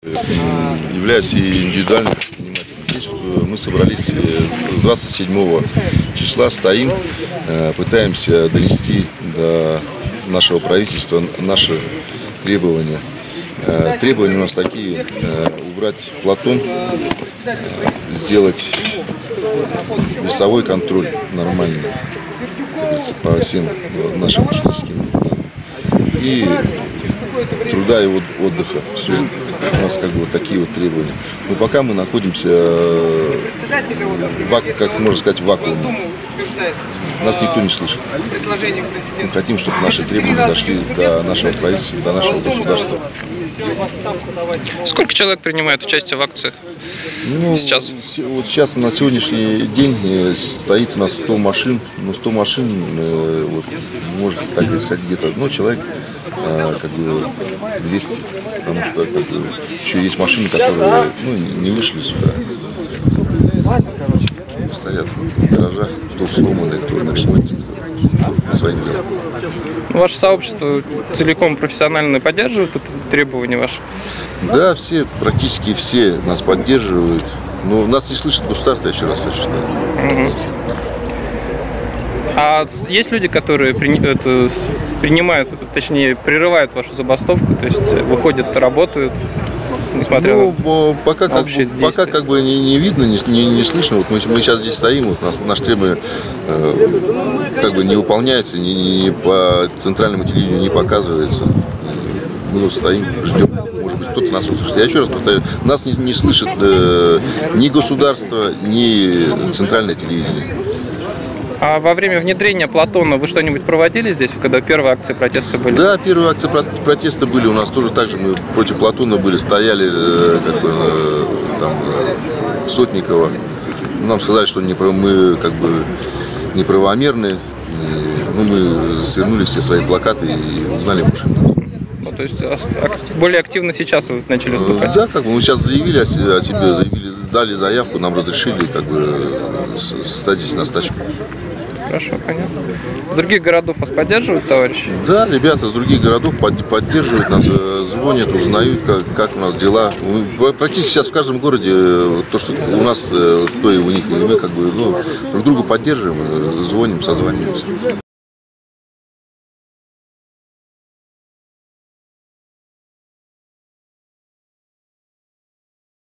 Являюсь и индивидуальным предпринимателем. Здесь мы собрались с 27 числа, стоим, пытаемся донести до нашего правительства наши требования. Требования у нас такие: убрать Платон, сделать весовой контроль нормальный, по всем нашим техническим, и труда и отдыха. Все. У нас как бы вот такие вот требования. Но пока мы находимся, как можно сказать, в вакууме. Нас никто не слышит. Мы хотим, чтобы наши требования дошли до нашего правительства, до нашего государства. Сколько человек принимает участие в акции сейчас? Вот сейчас на сегодняшний день стоит у нас 100 машин. Но 100 машин, вот, может так исходить где-то, человек как бы 200. Потому что как бы, еще есть машины, которые не вышли сюда. Стоят в гаражах, кто сломанный, кто на ремонте, по своим делам. Ваше сообщество целиком профессионально поддерживает это требование ваше? Да, все, практически все нас поддерживают. Но нас не слышит государство, я еще раз хочу сказать. А есть люди, которые принимают, точнее, прерывают вашу забастовку, то есть выходят, работают, несмотря на пока как бы не видно, не слышно. Вот мы сейчас здесь стоим, вот наш требование как бы не выполняется, по центральному телевидению не показывается. Мы вот стоим, ждем. Может быть, кто-то нас услышит. Я еще раз повторяю, нас не слышит ни государство, ни центральное телевидение. А во время внедрения Платона вы что-нибудь проводили здесь, когда первые акции протеста были? Да, первые акции протеста были. У нас тоже так же, мы против Платона были, стояли как бы там в Сотниково. Нам сказали, что мы как бы неправомерны. Мы свернули все свои плакаты и угнали машину. То есть более активно сейчас вы начали выступать? Да, как бы мы сейчас заявили о себе, дали заявку, нам разрешили как бы стать здесь на стачку. Хорошо, понятно. С других городов вас поддерживают, товарищи? Да, ребята с других городов поддерживают нас, звонят, узнают, как у нас дела. Мы практически сейчас в каждом городе то, что у нас, то и у них, и мы как бы друг друга поддерживаем, звоним, созваниваемся.